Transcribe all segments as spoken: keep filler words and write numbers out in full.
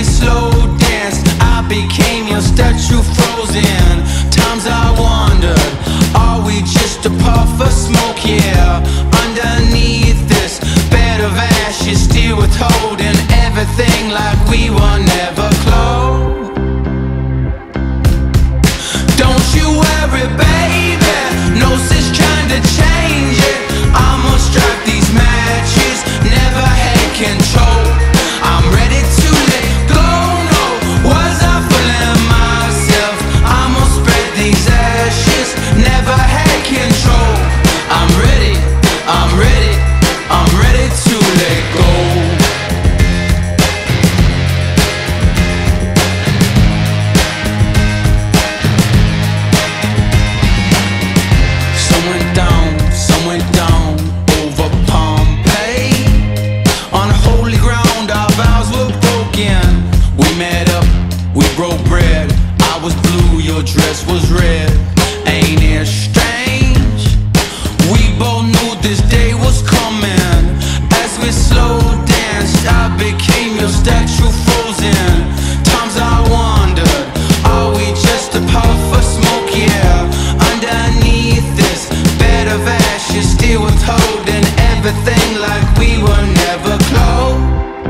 slow danced, I became your statue frozen. Times I wondered, are we just a puff of smoke? Yeah, underneath this bed of ashes, still withholding everything like we were never close. Don't you worry, baby, no sense trying to change it. I'ma strike these matches, never had control. I'm ready to let go, no, was I fooling myself? I'ma spread these ashes, never had control. I'm ready, I'm ready, I'm ready to let go. Some went down, some went down over Pompeii. On holy ground our vows were broken. We met up, we broke bread. I was blue, your dress was red. Ain't it strange? We both knew this day was coming. As we slow danced, I became your statue frozen. Times I wondered, are we just a puff of smoke? Yeah, underneath this bed of ashes, still withholding everything like we were never close.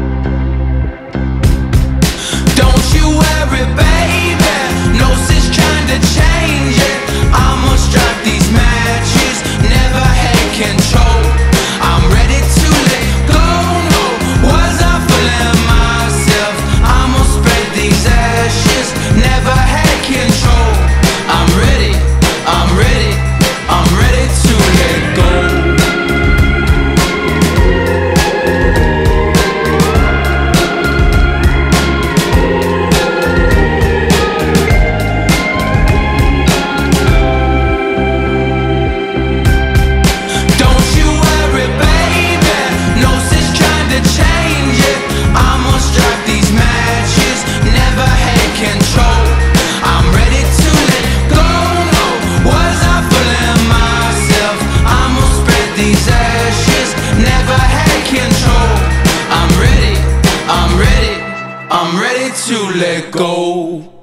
Don't you worry, baby, no sense trying to change it. I'ma strike these matches, never had control. I'm ready to let go, no, was I fooling myself? I'ma spread these ashes, never had control. I'm ready, I'm ready, I'm ready to let go. Don't you worry, baby, no sense trying to change it. I'ma strike these matches, never had control. I'm ready to let go, no, was I fooling myself? I'ma spread these ashes, never had control. I'm ready, I'm ready, I'm ready to let go.